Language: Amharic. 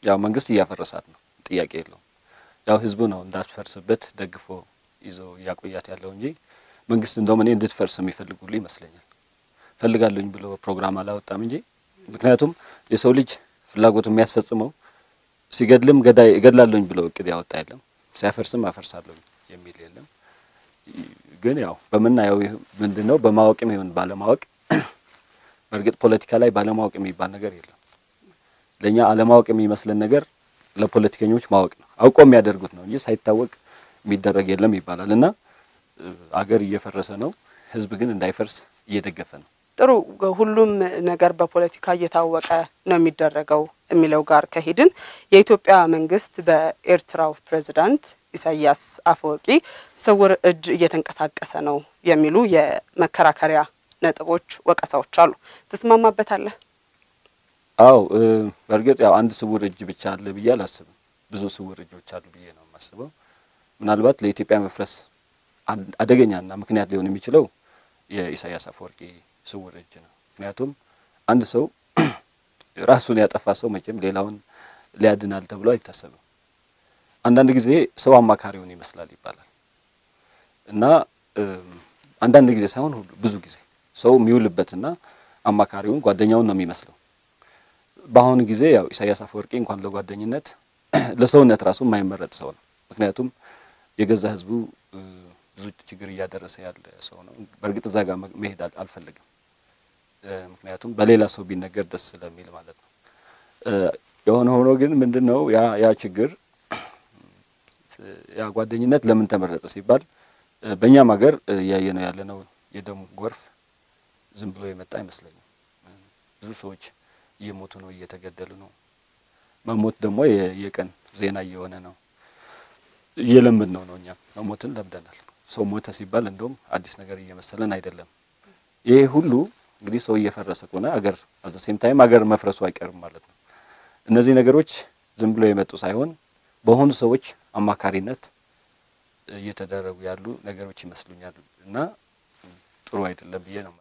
ያው መንግስት እያፈረሳት ነው ጥያቄ የለው ያው ህዝቡ ነው እንዳትፈርስበት ደግፎ ይዞ ያቆያት ያለው እንጂ መንግስት እንደውም እኔ እንድትፈርስ የሚፈልጉልኝ ይመስለኛል ፈልጋለሁኝ ብሎ ፕሮግራም አላወጣም እንጂ ምክንያቱም የሰው ልጅ ፍላጎቱ የሚያስፈጽመው ሲገድልም ገዳይ እገድላለሁኝ ብሎ እቅድ ያወጣ አይደለም ሲያፈርስም አፈርሳለሁ የሚል የለም ግን ያው በመናየው ምንድነው በማወቅም ይሁን ባለማወቅ በርግጥ ፖለቲካ ላይ ባለማወቅ የሚባል ነገር የለም ለኛ አለማወቅ የሚመስለን ነገር ለፖለቲከኞች ማወቅ ነው አውቆ የሚያደርጉት ነው እንጂ ሳይታወቅ የሚደረግ የለም ይባላልና አገር እየፈረሰ ነው ህዝብ ግን እንዳይፈርስ እየደገፈ ነው ጥሩ ሁሉም ነገር በፖለቲካ እየታወቀ ነው የሚደረገው የሚለው ጋር ከሄድን የኢትዮጵያ መንግስት በኤርትራው ፕሬዝዳንት ኢሳያስ አፈወርቂ ስውር እጅ እየተንቀሳቀሰ ነው የሚሉ የመከራከሪያ ነጥቦች ወቀሳዎች አሉ ተስማማበታለህ አው በርግጥ ያው አንድ ስውር እጅ ብቻ አለ ብዬ አላስብም ብዙ ስውር እጆች አሉ ብዬ ነው የማስበው ምናልባት ለኢትዮጵያ መፍረስ አደገኛና ምክንያት ሊሆን የሚችለው የኢሳያስ አፈወርቂ ስውር እጅ ነው ምክንያቱም አንድ ሰው ራሱን ያጠፋ ሰው መቼም ሌላውን ሊያድናል ተብሎ አይታሰብም አንዳንድ ጊዜ ሰው አማካሪውን ይመስላል ይባላል እና አንዳንድ ጊዜ ሳይሆን ሁሉ ብዙ ጊዜ ሰው የሚውልበትና አማካሪውን ጓደኛውን ነው የሚመስለው በአሁን ጊዜ ያው ኢሳያስ አፈወርቂ እንኳን ለጓደኝነት ለሰውነት ራሱ የማይመረጥ ሰው ነው ምክንያቱም የገዛ ህዝቡ ብዙ ችግር ያደረሰ ያለ ሰው ነው በርግጥ እዛ ጋር መሄድ አልፈልግም ምክንያቱም በሌላ ሰው ቢነገር ደስ ስለሚል ማለት ነው የሆነ ሆኖ ግን ምንድነው ያ ችግር ያ ጓደኝነት ለምን ተመረጠ ሲባል በእኛም ሀገር ያየነው ያለነው የደም ጎርፍ ዝም ብሎ የመጣ አይመስለኝም ብዙ ሰዎች እየሞቱ ነው እየተገደሉ ነው መሞት ደግሞ የቀን ዜና እየሆነ ነው እየለመድነው ነው እኛ መሞትን ለምደናል ሰው ሞተ ሲባል እንደውም አዲስ ነገር እየመሰለን አይደለም ይሄ ሁሉ እንግዲህ ሰው እየፈረሰ ቆና አገር at the same time አገር መፍረሱ አይቀርም ማለት ነው እነዚህ ነገሮች ዝም ብሎ የመጡ ሳይሆን በሆኑ ሰዎች አማካሪነት እየተደረጉ ያሉ ነገሮች ይመስሉኛል እና ጥሩ አይደለም ብዬ ነው